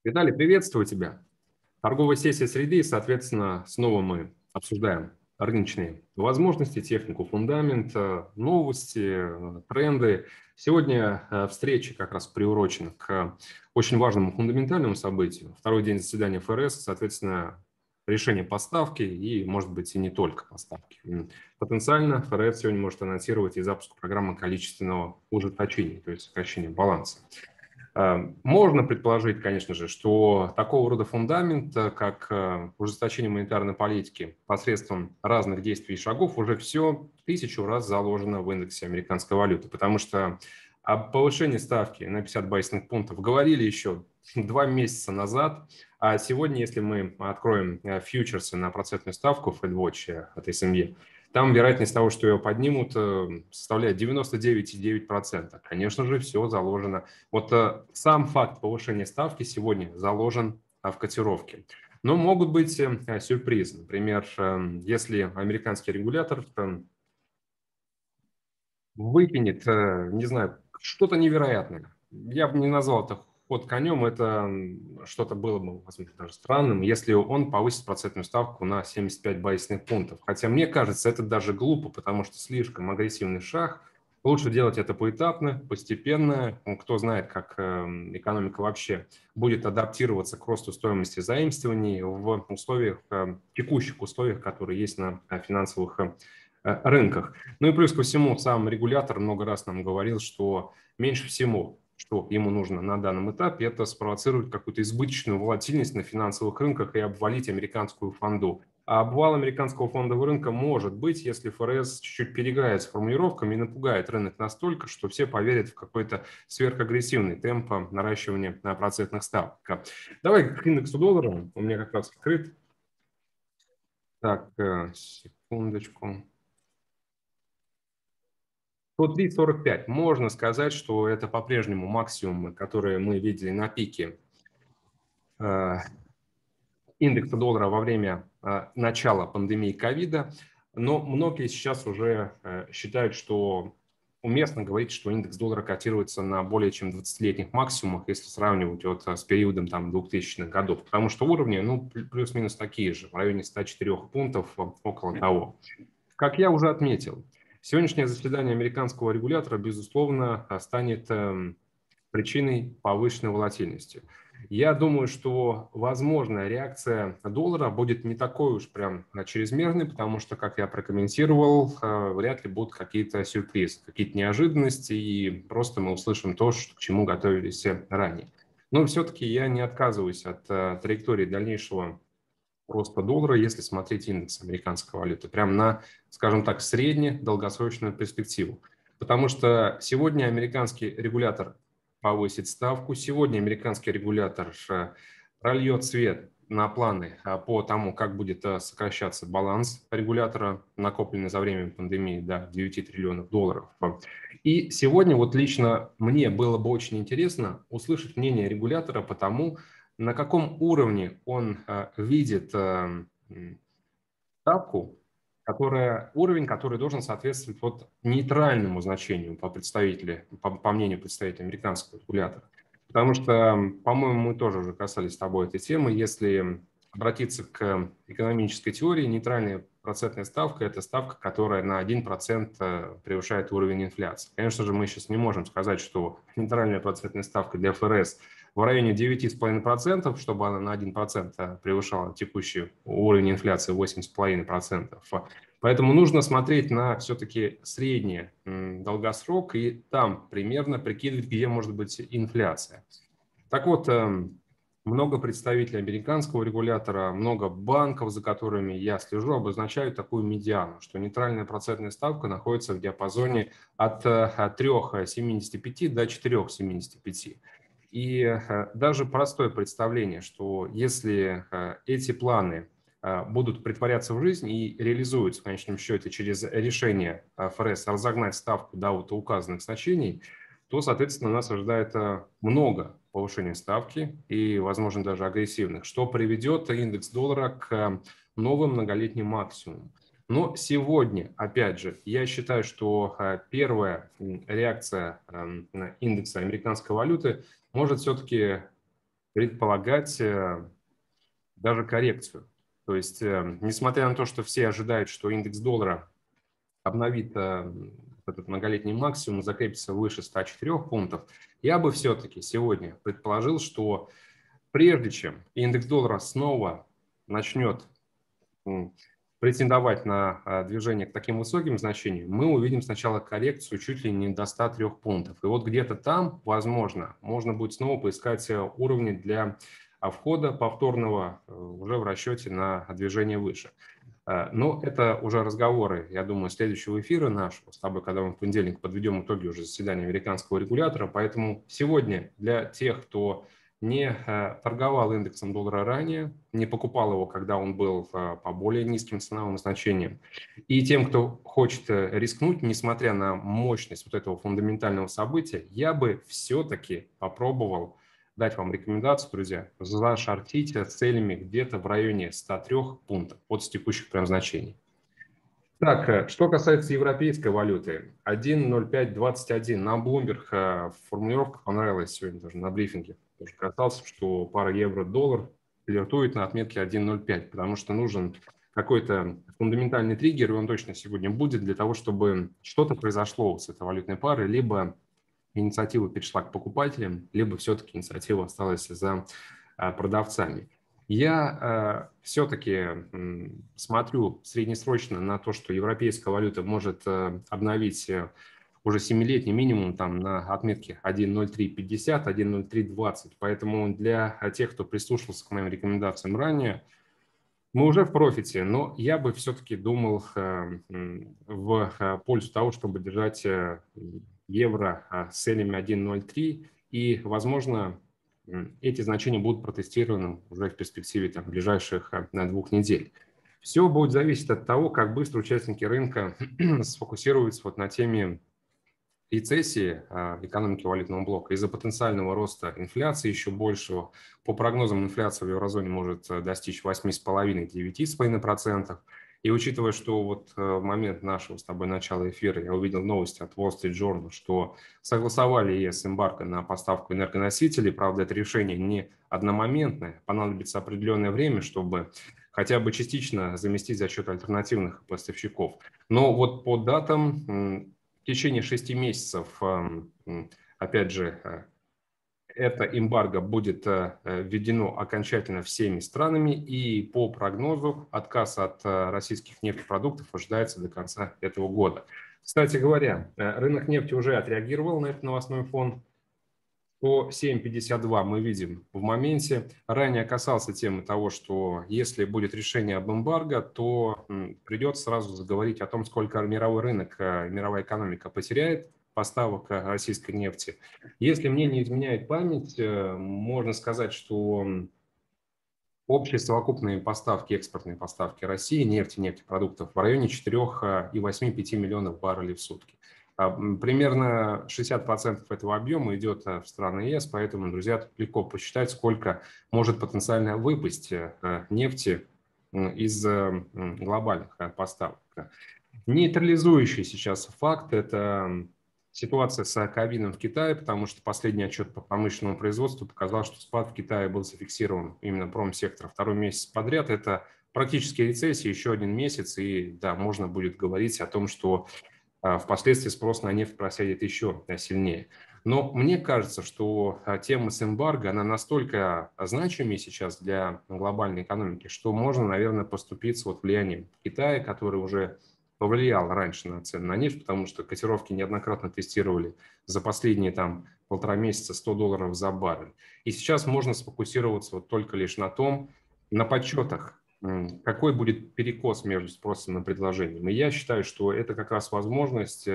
Виталий, приветствую тебя. Торговая сессия среды, соответственно, снова мы обсуждаем рыночные возможности, технику фундамента, новости, тренды. Сегодня встреча как раз приурочена к очень важному фундаментальному событию. Второй день заседания ФРС, соответственно, решение поставки и, может быть, и не только поставки. Потенциально ФРС сегодня может анонсировать и запуск программы количественного ужесточения, то есть сокращения баланса. Можно предположить, конечно же, что такого рода фундамент, как ужесточение монетарной политики посредством разных действий и шагов, уже все тысячу раз заложено в индексе американской валюты, потому что о повышении ставки на 50 базисных пунктов говорили еще 2 месяца назад, а сегодня, если мы откроем фьючерсы на процентную ставку FedWatch от СМЕ, там вероятность того, что ее поднимут, составляет 99,9%. Конечно же, все заложено. Вот сам факт повышения ставки сегодня заложен в котировке. Но могут быть сюрпризы. Например, если американский регулятор выкинет, не знаю, что-то невероятное. Я бы не назвал это ход конем, это что-то было бы, возможно, даже странным, если он повысит процентную ставку на 75 базисных пунктов. Хотя мне кажется, это даже глупо, потому что слишком агрессивный шаг. Лучше делать это поэтапно, постепенно. Кто знает, как экономика вообще будет адаптироваться к росту стоимости заимствований в условиях, текущих условиях, которые есть на финансовых рынках. Ну и плюс ко всему, сам регулятор много раз нам говорил, что меньше всего, что ему нужно на данном этапе, это спровоцировать какую-то избыточную волатильность на финансовых рынках и обвалить американскую фонду. А обвал американского фондового рынка может быть, если ФРС чуть-чуть переиграет с формулировками и напугает рынок настолько, что все поверят в какой-то сверхагрессивный темп наращивания процентных ставок. Давай к индексу доллара. У меня как раз открыт. Так, секундочку. 103,45. Можно сказать, что это по-прежнему максимумы, которые мы видели на пике индекса доллара во время начала пандемии ковида. Но многие сейчас уже считают, что уместно говорить, что индекс доллара котируется на более чем 20-летних максимумах, если сравнивать вот с периодом 2000-х годов. Потому что уровни, плюс-минус такие же, в районе 104 пунктов, около того. Как я уже отметил, сегодняшнее заседание американского регулятора, безусловно, станет причиной повышенной волатильности. Я думаю, что, возможно, реакция доллара будет не такой уж прям чрезмерной, потому что, как я прокомментировал, вряд ли будут какие-то сюрпризы, какие-то неожиданности, и просто мы услышим то, к чему готовились ранее. Но все-таки я не отказываюсь от траектории дальнейшего роста доллара, если смотреть индекс американской валюты, прям на, скажем так, средне-долгосрочную перспективу. Потому что сегодня американский регулятор повысит ставку, сегодня американский регулятор прольет свет на планы по тому, как будет сокращаться баланс регулятора, накопленный за время пандемии до 9 триллионов долларов. И сегодня вот лично мне было бы очень интересно услышать мнение регулятора по тому, на каком уровне он видит ставку, уровень, который должен соответствовать вот нейтральному значению по мнению представителя американского регулятора. Потому что, по-моему, мы тоже уже касались с тобой этой темы. Если обратиться к экономической теории, нейтральная процентная ставка – это ставка, которая на 1% превышает уровень инфляции. Конечно же, мы сейчас не можем сказать, что нейтральная процентная ставка для ФРС в районе 9,5%, чтобы она на 1% превышала текущий уровень инфляции 8,5%. Поэтому нужно смотреть на все-таки средний долгосрок и там примерно прикидывать, где может быть инфляция. Так вот, много представителей американского регулятора, много банков, за которыми я слежу, обозначают такую медиану, что нейтральная процентная ставка находится в диапазоне от 3,75 до 4,75. И даже простое представление, что если эти планы будут притворяться в жизнь и реализуются в конечном счете через решение ФРС разогнать ставку до вот указанных значений, то, соответственно, нас ожидает много повышения ставки и, возможно, даже агрессивных, что приведет индекс доллара к новым многолетним максимумам. Но сегодня, опять же, я считаю, что первая реакция индекса американской валюты может все-таки предполагать даже коррекцию. То есть, несмотря на то, что все ожидают, что индекс доллара обновит этот многолетний максимум, закрепится выше 104 пунктов, я бы все-таки сегодня предположил, что прежде чем индекс доллара снова начнет претендовать на движение к таким высоким значениям, мы увидим сначала коррекцию чуть ли не до 103 пунктов. И вот где-то там, возможно, можно будет снова поискать уровни для входа повторного уже в расчете на движение выше. Но это уже разговоры, я думаю, следующего эфира нашего с тобой, когда мы в понедельник подведем итоги уже заседания американского регулятора. Поэтому сегодня для тех, кто не торговал индексом доллара ранее, не покупал его, когда он был по более низким ценовым значениям, и тем, кто хочет рискнуть, несмотря на мощность вот этого фундаментального события, я бы все-таки попробовал дать вам рекомендацию, друзья, зашортить с целями где-то в районе 103 пунктов от текущих прям значений. Так, что касается европейской валюты, 1.0521 на Bloomberg формулировка понравилась сегодня даже на брифинге. Тоже касался, что пара евро-доллар флиртует на отметке 1.05, потому что нужен какой-то фундаментальный триггер, и он точно сегодня будет для того, чтобы что-то произошло с этой валютной парой, либо инициатива перешла к покупателям, либо все-таки инициатива осталась за продавцами. Я все-таки смотрю среднесрочно на то, что европейская валюта может обновить уже 7-летний минимум там на отметке 1.0350, 1.0320. Поэтому для тех, кто прислушался к моим рекомендациям ранее, мы уже в профите, но я бы все-таки думал в пользу того, чтобы держать евро с целями 1.03, и, возможно, эти значения будут протестированы уже в перспективе там, ближайших 2 недель. Все будет зависеть от того, как быстро участники рынка сфокусируются вот на теме рецессии экономики валютного блока из-за потенциального роста инфляции еще большего. По прогнозам, инфляция в еврозоне может достичь 8,5-9,5%. И учитывая, что вот в момент нашего с тобой начала эфира я увидел новости от Wall Street Journal, что согласовали ЕС эмбарго на поставку энергоносителей, правда, это решение не одномоментное, понадобится определенное время, чтобы хотя бы частично заместить за счет альтернативных поставщиков. Но вот по датам в течение 6 месяцев, опять же, это эмбарго будет введено окончательно всеми странами, и по прогнозу отказ от российских нефтепродуктов ожидается до конца этого года. Кстати говоря, рынок нефти уже отреагировал на этот новостной фон. По 7.52 мы видим в моменте. Ранее касался темы того, что если будет решение об эмбарго, то придется сразу заговорить о том, сколько мировой рынок, мировая экономика потеряет поставок российской нефти. Если мне не изменяет память, можно сказать, что общие совокупные поставки, экспортные поставки России, нефти, нефтепродуктов в районе 4,8-5 миллионов баррелей в сутки. Примерно 60% этого объема идет в страны ЕС, поэтому, друзья, тут легко посчитать, сколько может потенциально выпасть нефти из глобальных поставок. Нейтрализующий сейчас факт – это ситуация с ковидом в Китае, потому что последний отчет по промышленному производству показал, что спад в Китае был зафиксирован именно промсектор второй месяц подряд. Это практически рецессия, еще один месяц, и да, можно будет говорить о том, что впоследствии спрос на нефть просядет еще сильнее. Но мне кажется, что тема с эмбарго, она настолько значимее сейчас для глобальной экономики, что можно, наверное, поступиться вот влиянием Китая, который уже повлиял раньше на цены на нефть, потому что котировки неоднократно тестировали за последние там 1,5 месяца $100 за баррель. И сейчас можно сфокусироваться вот только лишь на том, на подсчетах, какой будет перекос между спросом и предложением. И я считаю, что это как раз возможность,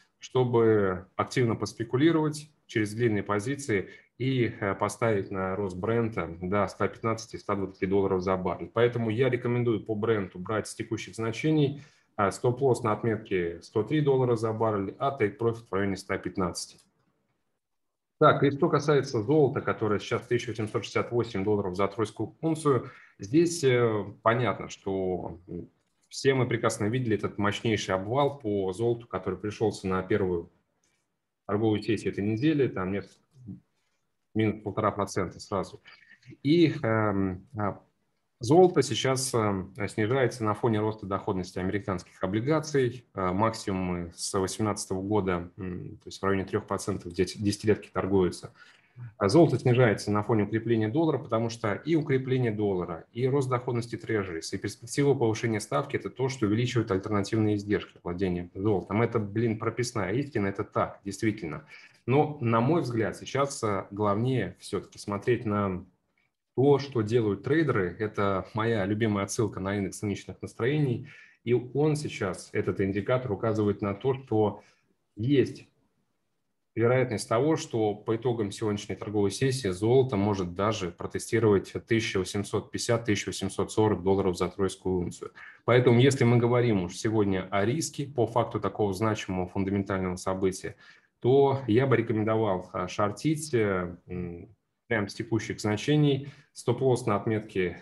чтобы активно поспекулировать через длинные позиции и поставить на рост брента до 115-120 долларов за баррель. Поэтому я рекомендую по бренту брать с текущих значений стоп-лосс на отметке 103 доллара за баррель, а тейк-профит в районе 115. Так, и что касается золота, которое сейчас 1868 долларов за тройскую унцию, здесь понятно, что все мы прекрасно видели этот мощнейший обвал по золоту, который пришелся на первую торговую сессию этой недели, там нет минус 1,5% сразу. И золото сейчас снижается на фоне роста доходности американских облигаций. Максимумы с 2018 года, то есть в районе 3%, десятилетки торгуются. Золото снижается на фоне укрепления доллара, потому что и укрепление доллара, и рост доходности трежерис, и перспектива повышения ставки – это то, что увеличивает альтернативные издержки владения золотом. Это, прописная истина, это так, действительно. Но, на мой взгляд, сейчас главнее все-таки смотреть на то, что делают трейдеры. Это моя любимая отсылка на индекс рыночных настроений. И он сейчас, этот индикатор, указывает на то, что есть вероятность того, что по итогам сегодняшней торговой сессии золото может даже протестировать 1850-1840 долларов за тройскую унцию. Поэтому, если мы говорим уж сегодня о риске по факту такого значимого фундаментального события, то я бы рекомендовал шортить прямо с текущих значений, стоп-лосс на отметке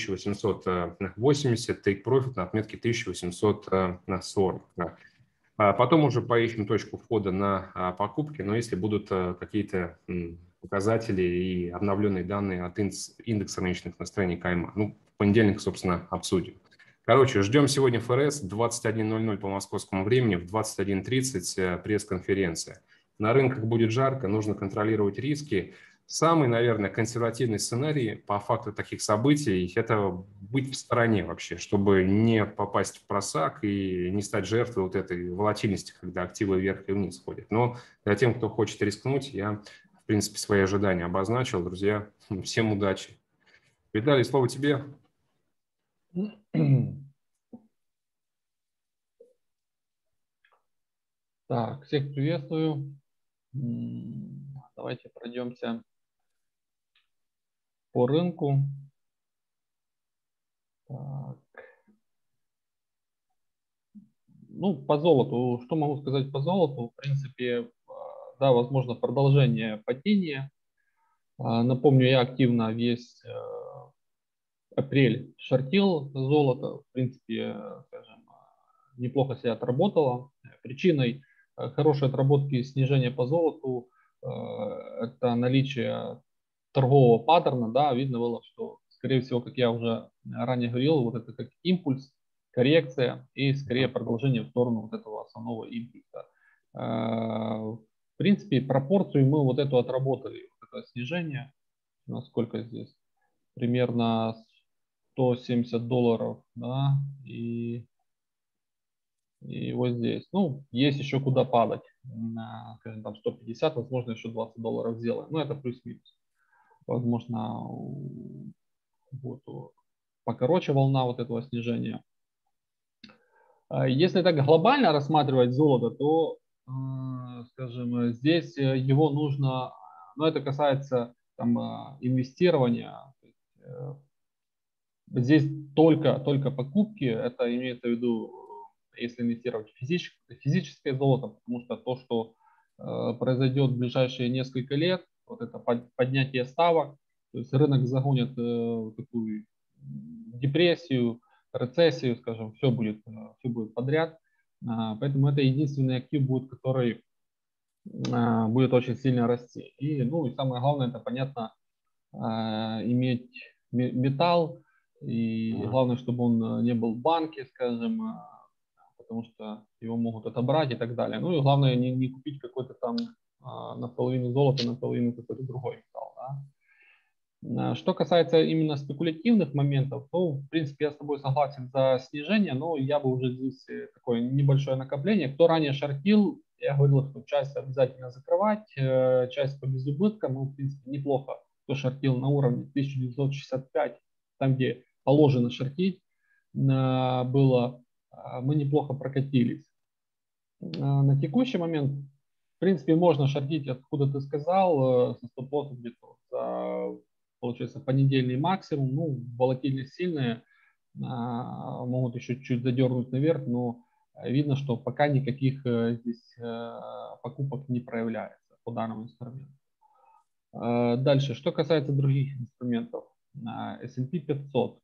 1880, take-profit на отметке 1840. Потом уже поищем точку входа на покупки, но если будут какие-то показатели и обновленные данные от индекса рыночных настроений КМА. Ну, в понедельник, собственно, обсудим. Короче, ждем сегодня ФРС 21:00 по московскому времени, в 21:30 пресс-конференция. На рынках будет жарко, нужно контролировать риски. Самый, наверное, консервативный сценарий по факту таких событий – это быть в стороне вообще, чтобы не попасть в просак и не стать жертвой вот этой волатильности, когда активы вверх и вниз ходят. Но для тех, кто хочет рискнуть, я, в принципе, свои ожидания обозначил. Друзья, всем удачи. Виталий, слово тебе. Так, всех приветствую. Давайте пройдемся по рынку. Так. Ну, по золоту. Что могу сказать по золоту? В принципе, да, возможно, продолжение падения. Напомню, я активно весь апрель шортил золото. В принципе, скажем, неплохо себя отработало. Причиной хорошей отработки снижения по золоту это наличие торгового паттерна, да, видно было, что, скорее всего, как я уже ранее говорил, вот это как импульс, коррекция и скорее продолжение в сторону вот этого основного импульса. В принципе, пропорцию мы вот эту отработали, вот это снижение, насколько здесь, примерно 170 долларов, да, и вот здесь. Ну, есть еще куда падать, скажем, там 150, возможно, еще 20 долларов сделаем, но это плюс-минус. Возможно, будет покороче волна вот этого снижения. Если так глобально рассматривать золото, то, скажем, здесь его нужно, но это касается там, инвестирования. Здесь только покупки, это имеется в виду, если инвестировать в физическое золото, потому что то, что произойдет в ближайшие несколько лет, вот это поднятие ставок, то есть рынок загонит такую депрессию, рецессию, скажем, все будет подряд. Поэтому это единственный актив будет, который будет очень сильно расти. И, ну, и самое главное, это, понятно, иметь металл, и главное, чтобы он не был в банке, скажем, потому что его могут отобрать и так далее. Ну и главное, не купить какой-то там наполовину золота, наполовину какой-то другой металл. Да. Что касается именно спекулятивных моментов, то, в принципе, я с тобой согласен за снижение, но я бы уже здесь такое небольшое накопление. Кто ранее шортил, я говорил, что часть обязательно закрывать, часть по безубыткам, ну, в принципе, неплохо. Кто шортил на уровне 1965, там, где положено шортить, было, мы неплохо прокатились. На текущий момент, в принципе, можно шортить, откуда ты сказал, со стоп-лоссом где-то за, получается, понедельный максимум. Ну, волатильность сильная, могут еще чуть задернуть наверх, но видно, что пока никаких здесь покупок не проявляется по данному инструменту. Дальше, что касается других инструментов, S&P 500.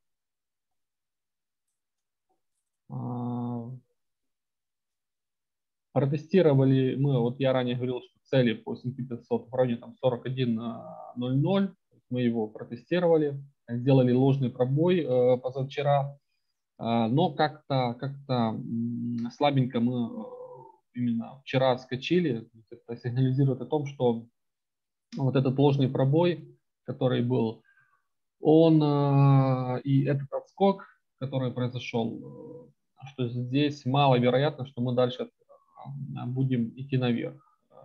Протестировали мы, вот я ранее говорил, что цели по S&P 500 в районе там 41.00, мы его протестировали, сделали ложный пробой позавчера, но как-то слабенько мы именно вчера отскочили. Это сигнализирует о том, что вот этот ложный пробой, который был, он и этот отскок, который произошел, что здесь маловероятно, что мы дальше будем идти наверх.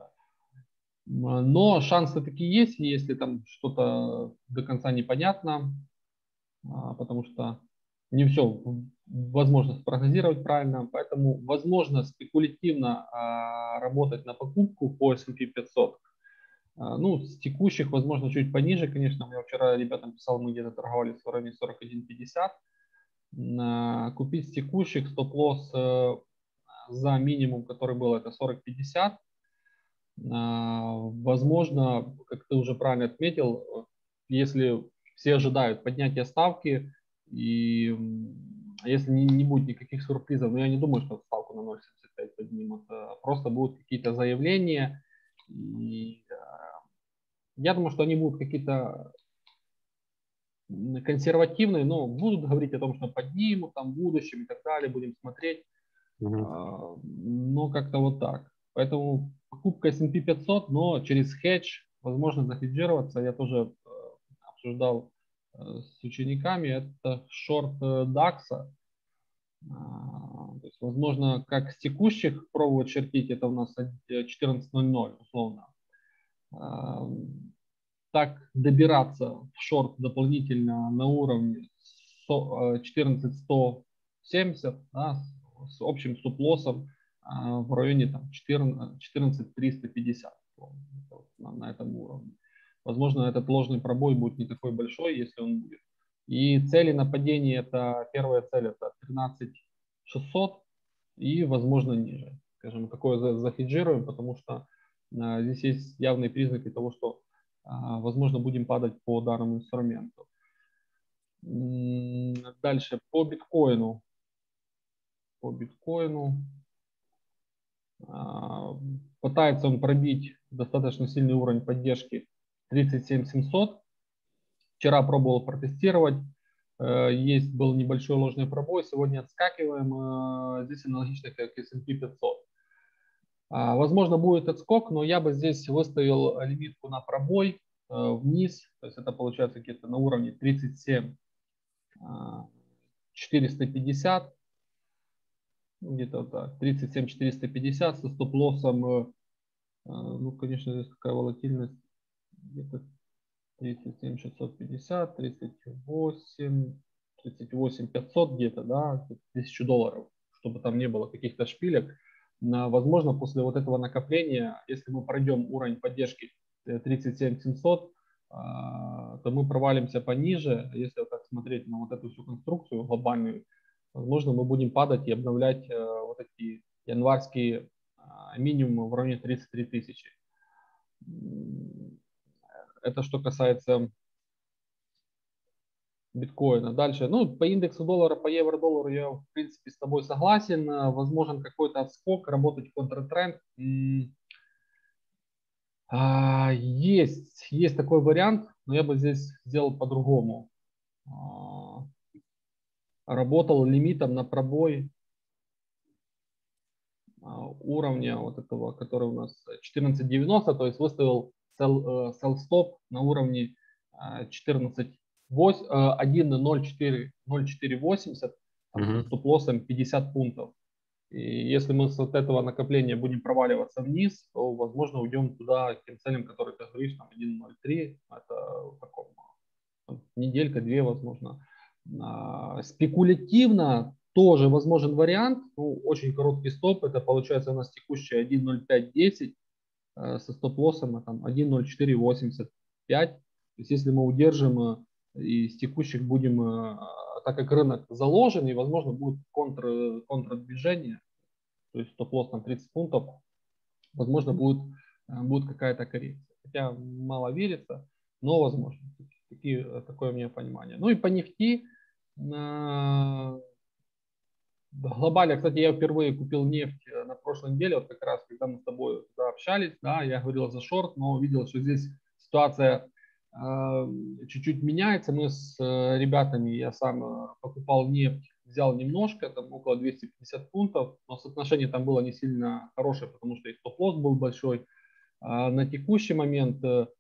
Но шансы такие есть, если там что-то до конца непонятно, потому что не все возможно спрогнозировать правильно, поэтому возможно спекулятивно работать на покупку по S&P 500. Ну, с текущих, возможно, чуть пониже, конечно. Я вчера ребятам писал, мы где-то торговали в районе 41.50. Купить с текущих стоп-лосс за минимум, который был, это 40.50. Возможно, как ты уже правильно отметил, если все ожидают поднятия ставки, и если не будет никаких сюрпризов, но я не думаю, что ставку на 0,75 поднимут, просто будут какие-то заявления, и я думаю, что они будут какие-то консервативные, но будут говорить о том, что поднимут там в будущем и так далее, будем смотреть, но как-то вот так. Поэтому покупка S&P 500, но через хедж, возможно захеджироваться. Я тоже обсуждал с учениками, это шорт DAX. То есть, возможно, как с текущих пробовать чертить, это у нас 14.00 условно. Так добираться в шорт дополнительно на уровне 14.170, да, с общим стоп-лоссом в районе 14.350 на этом уровне. Возможно, этот ложный пробой будет не такой большой, если он будет. И цели нападения, это первая цель, это 13.600 и, возможно, ниже. Скажем, такое захеджируем, потому что здесь есть явные признаки того, что возможно будем падать по данному инструменту. Дальше по биткоину. Пытается он пробить достаточно сильный уровень поддержки 37 700. Вчера пробовал протестировать. Был небольшой ложный пробой. Сегодня отскакиваем. Здесь аналогично как S&P 500. Возможно, будет отскок, но я бы здесь выставил лимитку на пробой вниз. То есть это получается где-то на уровне 37 450. Где-то так, 37 450 со стоп-лоссом. Ну, конечно, здесь какая волатильность. Где-то 37 650, 38 500 где-то, да, $1000, чтобы там не было каких-то шпилек. Возможно, после вот этого накопления, если мы пройдем уровень поддержки 37 700, то мы провалимся пониже. Если вот так смотреть на вот эту всю конструкцию глобальную, возможно, мы будем падать и обновлять вот эти январские минимумы в районе 33 тысячи. Это что касается биткоина. Дальше, ну, по индексу доллара, по евро-доллару я, в принципе, с тобой согласен. Возможен какой-то отскок, работать в контртренд. Есть такой вариант, но я бы здесь сделал по-другому. Работал лимитом на пробой уровня вот этого, который у нас 14.90, то есть выставил sell stop на уровне 1.0480 со стоп-лоссом 50 пунктов. И если мы с вот этого накопления будем проваливаться вниз, то, возможно, уйдем туда к тем целям, которые ты говоришь, там 1.03, это таком, неделька-две, возможно. Спекулятивно тоже возможен вариант, ну, очень короткий стоп, это получается у нас текущая 1.0510 со стоп-лоссом 1.0485. То есть если мы удержим и с текущих будем, так как рынок заложен, и возможно будет контрдвижение, то есть стоп-лосс там 30 пунктов, возможно будет какая-то коррекция. Хотя мало верится, но возможно. Такое у меня понимание. Ну и по нефти. Глобально, кстати, я впервые купил нефть на прошлой неделе, вот как раз, когда мы с тобой общались, да, я говорил за шорт, но увидел, что здесь ситуация чуть-чуть меняется. Мы с ребятами, я сам покупал нефть, взял немножко, там около 250 фунтов, но соотношение там было не сильно хорошее, потому что и стоп-лосс был большой. На текущий момент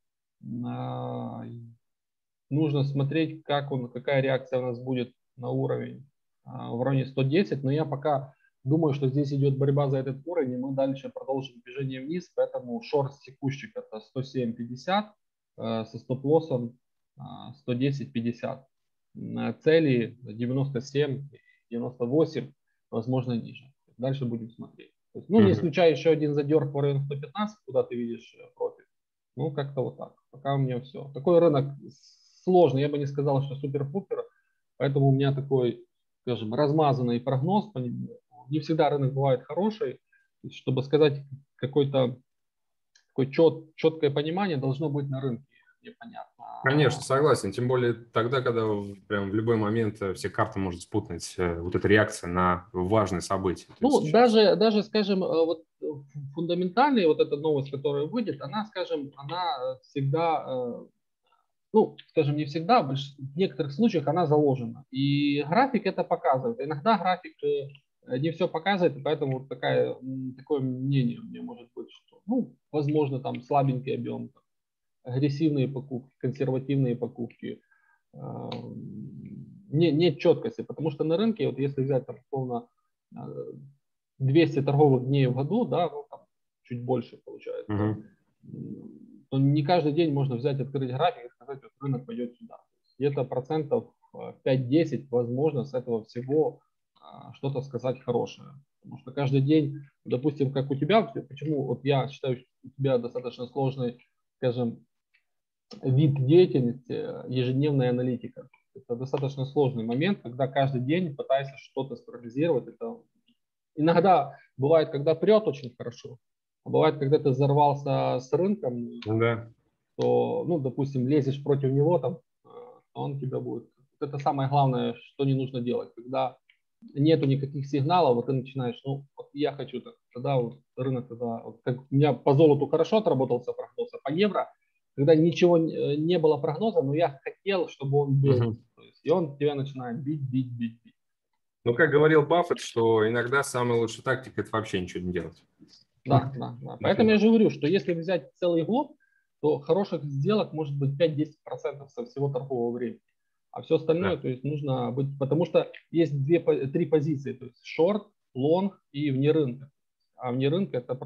нужно смотреть, какая реакция у нас будет на уровень в районе 110, но я пока думаю, что здесь идет борьба за этот уровень, и мы дальше продолжим движение вниз, поэтому шорт текущих это 107.50 со стоп-лоссом 110.50. Цели 97, 98, возможно ниже. Дальше будем смотреть. То есть, не исключая еще один задерг в районе 115, куда ты видишь профит. Как-то вот так. Пока у меня все. Такой рынок сложный, я бы не сказал, что супер-пупер, поэтому у меня такой, скажем, размазанный прогноз. Не всегда рынок бывает хороший. Чтобы сказать какое-то такое четкое понимание должно быть на рынке. Непонятно. Конечно, согласен. Тем более тогда, когда прям в любой момент все карты может спутать вот эта реакция на важные события. Даже, скажем, вот фундаментальная вот эта новость, которая выйдет, она, скажем, она всегда, скажем, не всегда, в некоторых случаях она заложена. И график это показывает. Иногда график не все показывает, и поэтому вот такое мнение у меня может быть, что, возможно, там слабенький объем, агрессивные покупки, консервативные покупки, нет четкости, потому что на рынке, вот если взять там условно 200 торговых дней в году, да, там чуть больше получается, то не каждый день можно взять, открыть график и сказать, вот рынок пойдет сюда. Где-то процентов 5-10 возможно с этого всего что-то сказать хорошее. Потому что каждый день, допустим, как у тебя, почему вот я считаю, что у тебя достаточно сложный, скажем, вид деятельности, ежедневная аналитика. Это достаточно сложный момент, когда каждый день пытаешься что-то спрогнозировать. Это иногда бывает, когда прет очень хорошо, а бывает, когда ты взорвался с рынком, то, допустим, лезешь против него, там, он тебя будет. Это самое главное, что не нужно делать. Когда нету никаких сигналов, вот ты начинаешь, вот я хочу так, тогда вот рынок, вот как у меня по золоту хорошо отработался прогноз, а по евро, когда ничего не было прогноза, но я хотел, чтобы он был. То есть, и он тебя начинает бить. Как говорил Баффет, что иногда самая лучшая тактика – это вообще ничего не делать. Да. Поэтому я же говорю, что если взять целый год, то хороших сделок может быть 5-10% со всего торгового времени. А все остальное, то есть нужно быть, потому что есть 3 позиции, то есть шорт, лонг и вне рынка. А вне рынка это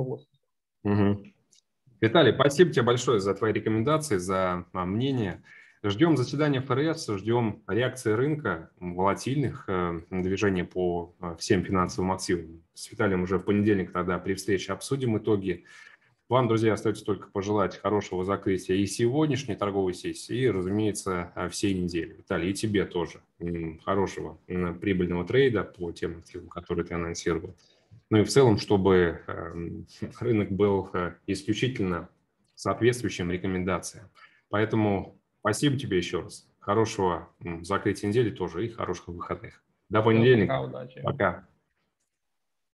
80%. Виталий, спасибо тебе большое за твои рекомендации, за мнение. Ждем заседания ФРС, ждем реакции рынка, волатильных движений по всем финансовым активам. С Виталием уже в понедельник тогда при встрече обсудим итоги. Вам, друзья, остается только пожелать хорошего закрытия и сегодняшней торговой сессии, и, разумеется, всей недели. Виталий, и тебе тоже хорошего прибыльного трейда по тем активам, которые ты анонсировал. И в целом, чтобы рынок был исключительно соответствующим рекомендациям. Поэтому спасибо тебе еще раз. Хорошего закрытия недели тоже и хороших выходных. До понедельника. Пока, удачи. Пока.